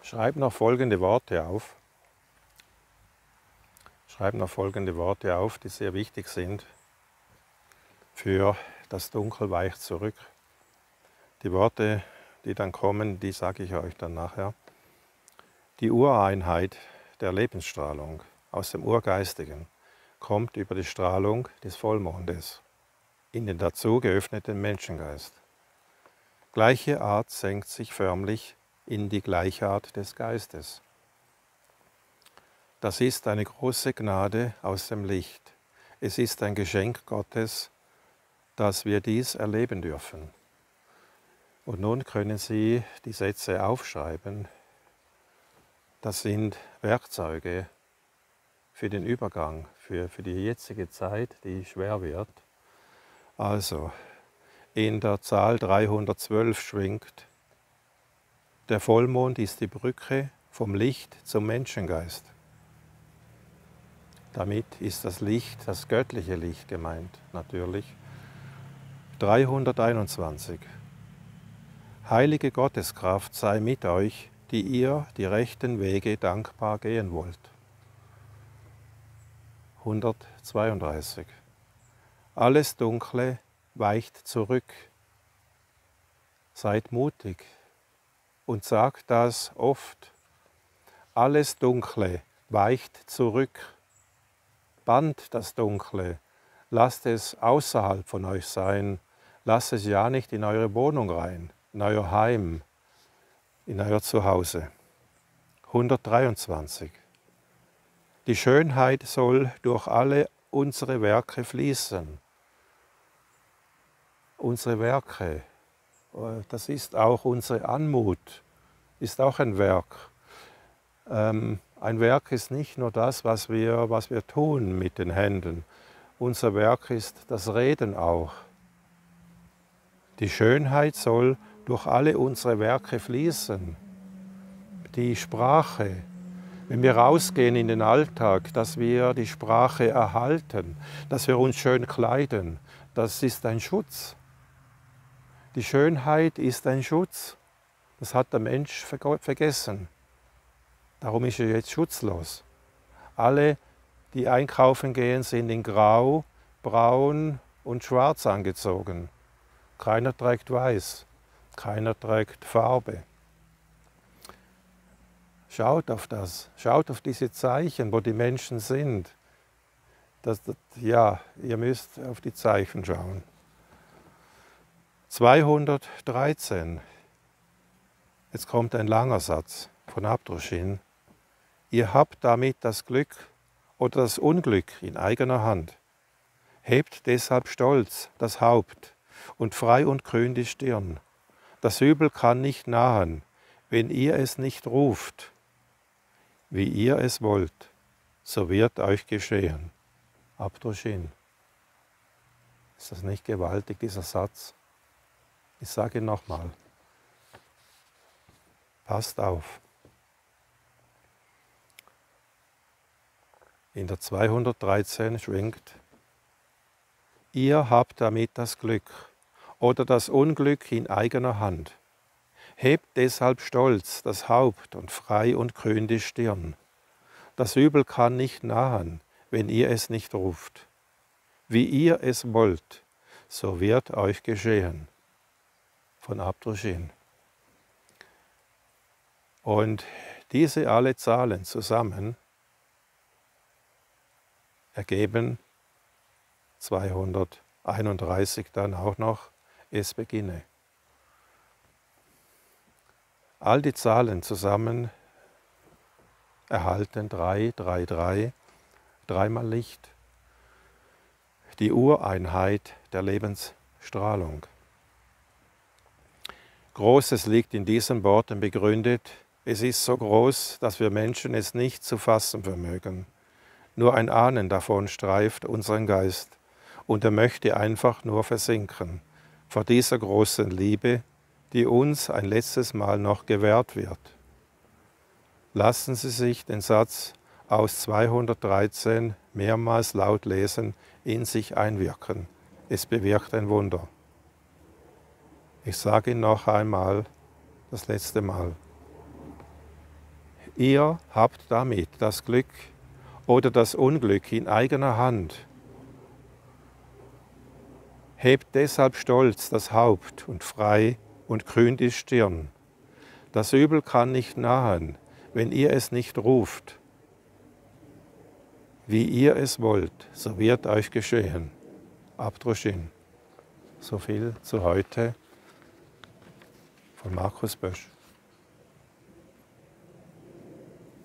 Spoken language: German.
Schreib noch folgende Worte auf. Schreib noch folgende Worte auf, die sehr wichtig sind für das Dunkel weicht zurück. Die Worte, die dann kommen, die sage ich euch dann nachher. Die Ureinheit der Lebensstrahlung aus dem Urgeistigen kommt über die Strahlung des Vollmondes in den dazu geöffneten Menschengeist. Gleiche Art senkt sich förmlich in die Gleichart des Geistes. Das ist eine große Gnade aus dem Licht. Es ist ein Geschenk Gottes, dass wir dies erleben dürfen. Und nun können Sie die Sätze aufschreiben. Das sind Werkzeuge für den Übergang, für die jetzige Zeit, die schwer wird. Also, in der Zahl 312 schwingt: Der Vollmond ist die Brücke vom Licht zum Menschengeist. Damit ist das Licht, das göttliche Licht gemeint, natürlich. 321. Heilige Gotteskraft sei mit euch, die ihr die rechten Wege dankbar gehen wollt. 132. Alles Dunkle weicht zurück. Seid mutig und sagt das oft. Alles Dunkle weicht zurück. Bannt das Dunkle, lasst es außerhalb von euch sein, lasst es ja nicht in eure Wohnung rein, in euer Heim, in euer Zuhause. 123. Die Schönheit soll durch alle unsere Werke fließen. Unsere Werke, das ist auch unsere Anmut, ist auch ein Werk. Ein Werk ist nicht nur das, was wir tun mit den Händen. Unser Werk ist das Reden auch. Die Schönheit soll durch alle unsere Werke fließen. Die Sprache, wenn wir rausgehen in den Alltag, dass wir die Sprache erhalten, dass wir uns schön kleiden, das ist ein Schutz. Die Schönheit ist ein Schutz. Das hat der Mensch vergessen. Darum ist er jetzt schutzlos. Alle, die einkaufen gehen, sind in Grau, Braun und Schwarz angezogen. Keiner trägt Weiß, keiner trägt Farbe. Schaut auf das, schaut auf diese Zeichen, wo die Menschen sind. Ja, ihr müsst auf die Zeichen schauen. 213. Jetzt kommt ein langer Satz von Abdruschin. Ihr habt damit das Glück oder das Unglück in eigener Hand. Hebt deshalb stolz das Haupt und frei und grün die Stirn. Das Übel kann nicht nahen, wenn ihr es nicht ruft. Wie ihr es wollt, so wird euch geschehen. Abdruschin. Ist das nicht gewaltig, dieser Satz? Ich sage ihn nochmal. Passt auf. In der 213 schwingt: Ihr habt damit das Glück oder das Unglück in eigener Hand. Hebt deshalb stolz das Haupt und frei und grün die Stirn. Das Übel kann nicht nahen, wenn ihr es nicht ruft. Wie ihr es wollt, so wird euch geschehen. Von Abdruschin. Und diese alle Zahlen zusammen ergeben 231 dann auch noch, es beginne. All die Zahlen zusammen erhalten 3, 3, 3, dreimal Licht. Die Ureinheit der Lebensstrahlung. Großes liegt in diesen Worten begründet. Es ist so groß, dass wir Menschen es nicht zu fassen vermögen. Nur ein Ahnen davon streift unseren Geist, und er möchte einfach nur versinken vor dieser großen Liebe, die uns ein letztes Mal noch gewährt wird. Lassen Sie sich den Satz aus 213 mehrmals laut lesen, in sich einwirken. Es bewirkt ein Wunder. Ich sage ihn noch einmal, das letzte Mal. Ihr habt damit das Glück oder das Unglück in eigener Hand. Hebt deshalb stolz das Haupt und frei und grün die Stirn. Das Übel kann nicht nahen, wenn ihr es nicht ruft. Wie ihr es wollt, so wird euch geschehen. Abdruschin. So viel zu heute von Markus Bösch.